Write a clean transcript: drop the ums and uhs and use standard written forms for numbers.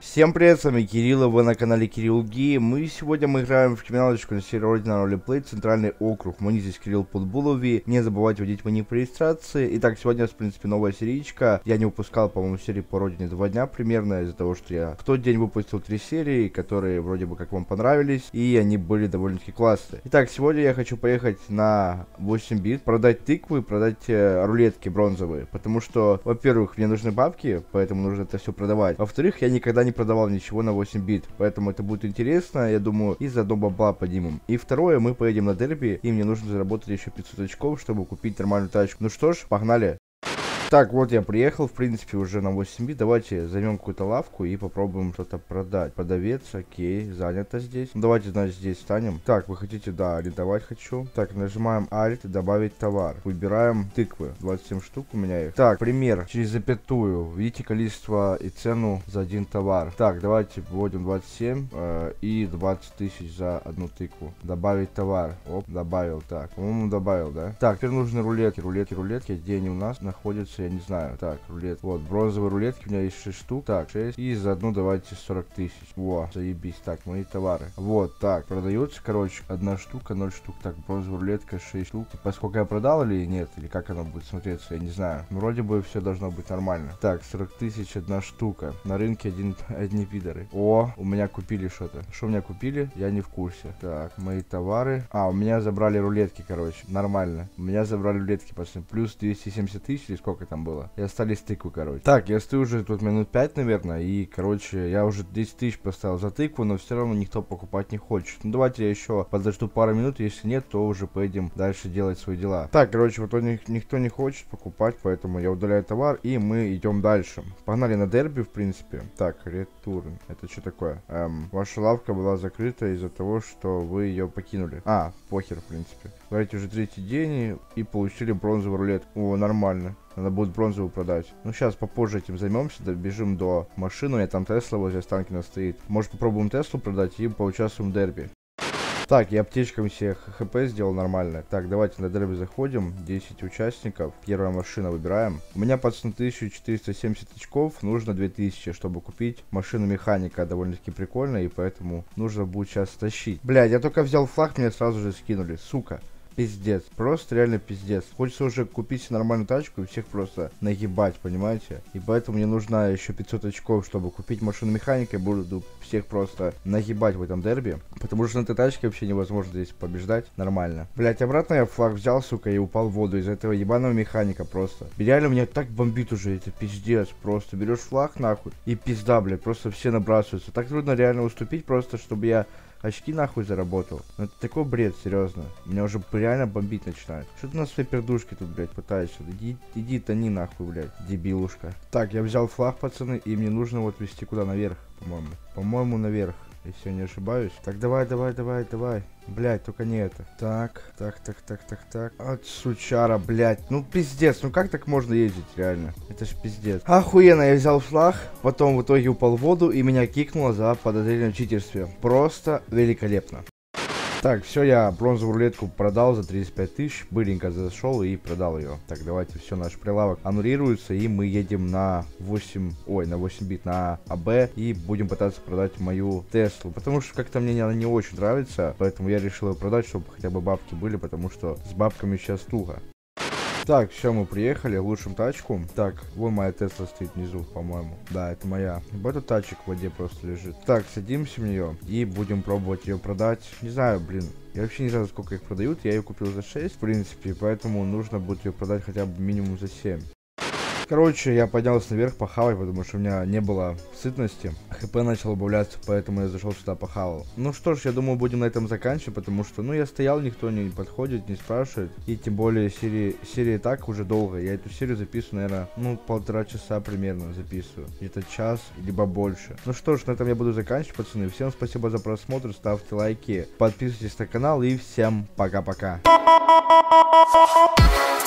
Всем привет, с вами Кирилл, вы на канале Кирилл Гейм. Сегодня мы играем в криминалочку на серии Родина Ролеплей, Центральный округ. Мы здесь Кирилл Подбулови. Не забывайте вводить мои по регистрации. Итак, сегодня, в принципе, новая сериечка. Я не выпускал, по-моему, серии по Родине 2 дня примерно, из-за того, что я в тот день выпустил 3 серии, которые вроде бы как вам понравились, и они были довольно-таки классные. Итак, сегодня я хочу поехать на 8 бит, продать тыквы, продать рулетки бронзовые, потому что, во-первых, мне нужны бабки, поэтому нужно это все продавать. Во-вторых, я никогда не продавал ничего на 8 бит, поэтому это будет интересно, я думаю, и заодно бабла поднимем. И второе, мы поедем на дерби, и мне нужно заработать еще 500 очков, чтобы купить нормальную тачку. Ну что ж, погнали. Так, вот я приехал, в принципе, уже на 8 бит. Давайте займем какую-то лавку и попробуем что-то продать. Продавец, окей, занято здесь. Ну, давайте, значит, здесь станем. Так, вы хотите, да, арендовать хочу. Так, нажимаем Alt, добавить товар. Выбираем тыквы, 27 штук у меня их. Так, пример, через запятую. Видите количество и цену за один товар. Так, давайте вводим 27 и 20 тысяч за одну тыкву. Добавить товар. Оп, добавил. Так, по-моему, добавил, да? Так, теперь нужны рулетки. Рулетки, где они у нас находятся? Я не знаю. Так, рулет. Вот, бронзовые рулетки у меня есть 6 штук. Так, 6. И за одну давайте 40 тысяч. Во, заебись. Так, мои товары. Вот, так, продается, короче, 1 штука, 0 штук. Так, бронзовая рулетка 6 штук. Типа, сколько я продал или нет? Или как оно будет смотреться, я не знаю. Вроде бы все должно быть нормально. Так, 40 тысяч 1 штука. На рынке одни пидоры. О, у меня купили что-то. Что у меня купили? Я не в курсе. Так, мои товары. А, у меня забрали рулетки, короче. Нормально. У меня забрали рулетки, пацаны. Плюс 270 тысяч или сколько там было. И остались тыквы, короче. Так, я стою уже тут минут 5, наверное. И, короче, я уже 10 тысяч поставил за тыкву, но все равно никто покупать не хочет. Ну, давайте я еще подожду пару минут. Если нет, то уже поедем дальше делать свои дела. Так, короче, вот никто не хочет покупать, поэтому я удаляю товар, и мы идем дальше. Погнали на дерби, в принципе. Так, ретурн. Это что такое? Ваша лавка была закрыта из-за того, что вы ее покинули. А, похер, в принципе. Давайте уже 3-й день и получили бронзовый рулет. О, нормально. Надо будет бронзовую продать. Ну, сейчас попозже этим займемся. Добежим до машины. У меня там Тесла возле Останкина стоит. Может, попробуем Теслу продать и поучаствуем в дерби. Так, я аптечками себе хп сделал нормально. Так, давайте на дерби заходим. 10 участников. Первая машина выбираем. У меня, пацаны, 1470 очков. Нужно 2000, чтобы купить машину механика. Довольно-таки прикольная, и поэтому нужно будет сейчас тащить. Блядь, я только взял флаг, меня сразу же скинули. Сука. Пиздец, просто реально пиздец. Хочется уже купить нормальную тачку и всех просто нагибать, понимаете? И поэтому мне нужно еще 500 очков, чтобы купить машину механика. Я буду всех просто нагибать в этом дерби. Потому что на этой тачке вообще невозможно здесь побеждать нормально. Блять, обратно я флаг взял, сука, и упал в воду из-за этого ебаного механика просто. Реально меня так бомбит уже, это пиздец. Просто берешь флаг нахуй и пизда, блядь, просто все набрасываются. Так трудно реально уступить просто, чтобы я очки нахуй заработал. Ну это такой бред, серьезно. Меня уже реально бомбить начинает. Что ты на своей пердушке тут, блядь, пытаешься? Иди тони нахуй, блядь, дебилушка. Так, я взял флаг, пацаны, и мне нужно вот вести куда наверх, по-моему. По-моему, наверх, если я не ошибаюсь. Так, давай. Блять, только не это. Так. От сучара, блять. Ну пиздец, ну как так можно ездить, реально? Это ж пиздец. Охуенно, я взял флаг, потом в итоге упал в воду и меня кикнуло за подозрение в читерстве. Просто великолепно. Так, все, я бронзовую рулетку продал за 35 тысяч. Быренько зашел и продал ее. Так, давайте, все, наш прилавок аннулируется, и мы едем на 8 бит, на АБ, и будем пытаться продать мою Теслу. Потому что как-то мне она не очень нравится, поэтому я решил ее продать, чтобы хотя бы бабки были, потому что с бабками сейчас туго. Так, все, мы приехали, лучшим тачку. Так, вон моя Тесла стоит внизу, по-моему. Да, это моя. Этот тачек в воде просто лежит. Так, садимся в нее и будем пробовать ее продать. Не знаю, блин. Я вообще не знаю, сколько их продают. Я ее купил за 6, в принципе, поэтому нужно будет ее продать хотя бы минимум за 7. Короче, я поднялся наверх похавать, потому что у меня не было сытности. ХП начал убавляться, поэтому я зашел сюда похавал. Ну что ж, я думаю, будем на этом заканчивать, потому что, ну, я стоял, никто не подходит, не спрашивает. И тем более, серия так уже долго. Я эту серию записываю, наверное, ну, 1,5 часа примерно записываю. Где-то час, либо больше. Ну что ж, на этом я буду заканчивать, пацаны. Всем спасибо за просмотр, ставьте лайки, подписывайтесь на канал и всем пока-пока.